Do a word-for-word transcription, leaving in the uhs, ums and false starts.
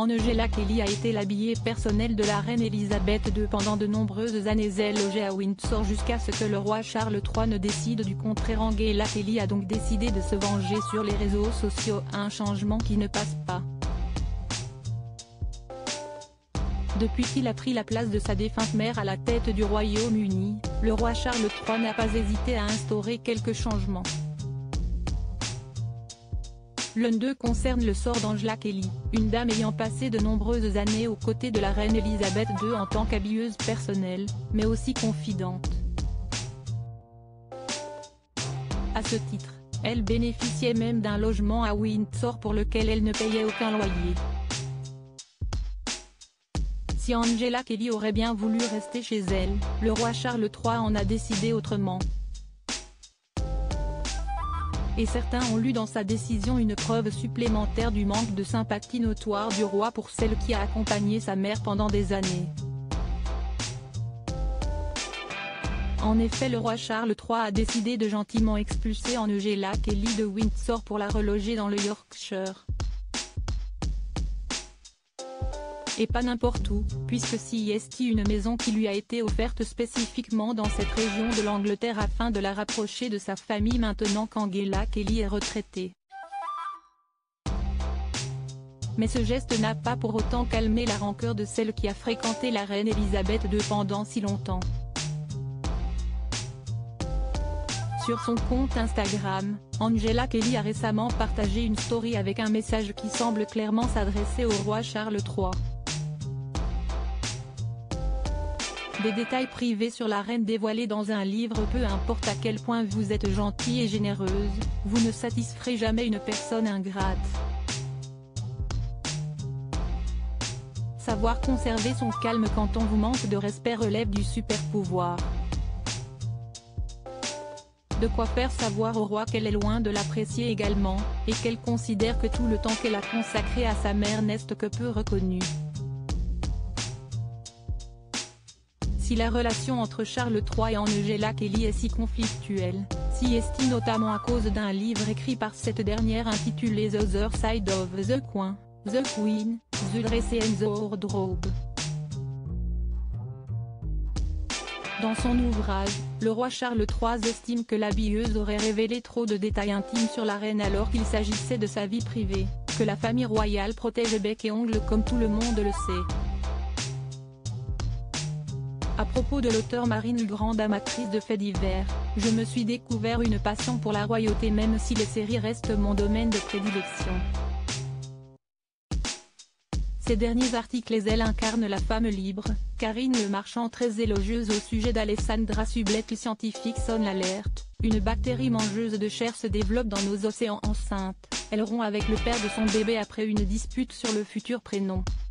Angela Kelly a été l'habillée personnelle de la reine Elisabeth deux pendant de nombreuses années. Elle logeait à Windsor jusqu'à ce que le roi Charles trois ne décide du contraire. Angela Kelly a donc décidé de se venger sur les réseaux sociaux, un changement qui ne passe pas. Depuis qu'il a pris la place de sa défunte mère à la tête du Royaume-Uni, le roi Charles trois n'a pas hésité à instaurer quelques changements. L'un d'eux concerne le sort d'Angela Kelly, une dame ayant passé de nombreuses années aux côtés de la reine Elisabeth deux en tant qu'habilleuse personnelle, mais aussi confidente. À ce titre, elle bénéficiait même d'un logement à Windsor pour lequel elle ne payait aucun loyer. Si Angela Kelly aurait bien voulu rester chez elle, le roi Charles trois en a décidé autrement. Et certains ont lu dans sa décision une preuve supplémentaire du manque de sympathie notoire du roi pour celle qui a accompagné sa mère pendant des années. En effet, le roi Charles trois a décidé de gentiment expulser Angela Kelly de Windsor pour la reloger dans le Yorkshire. Et pas n'importe où, puisque s'y est une maison qui lui a été offerte spécifiquement dans cette région de l'Angleterre afin de la rapprocher de sa famille maintenant qu'Angela Kelly est retraitée. Mais ce geste n'a pas pour autant calmé la rancœur de celle qui a fréquenté la reine Elisabeth deux pendant si longtemps. Sur son compte Instagram, Angela Kelly a récemment partagé une story avec un message qui semble clairement s'adresser au roi Charles trois. Des détails privés sur la reine dévoilés dans un livre. Peu importe à quel point vous êtes gentille et généreuse, vous ne satisferez jamais une personne ingrate. Savoir conserver son calme quand on vous manque de respect relève du super pouvoir. De quoi faire savoir au roi qu'elle est loin de l'apprécier également, et qu'elle considère que tout le temps qu'elle a consacré à sa mère n'est que peu reconnu. Si la relation entre Charles trois et Angela Kelly est si conflictuelle, si est-il notamment à cause d'un livre écrit par cette dernière intitulé The Other Side of the Coin, The Queen, The Dress and the Wardrobe. Dans son ouvrage, le roi Charles trois estime que l'habilleuse aurait révélé trop de détails intimes sur la reine alors qu'il s'agissait de sa vie privée, que la famille royale protège bec et ongles comme tout le monde le sait. À propos de l'auteur Marine, grande amatrice de faits divers, je me suis découvert une passion pour la royauté même si les séries restent mon domaine de prédilection. Ces derniers articles et elle incarne la femme libre. Karine Le Marchand très élogieuse au sujet d'Alessandra Sublet. Le scientifique sonne l'alerte, une bactérie mangeuse de chair se développe dans nos océans. Enceinte, elle rompt avec le père de son bébé après une dispute sur le futur prénom.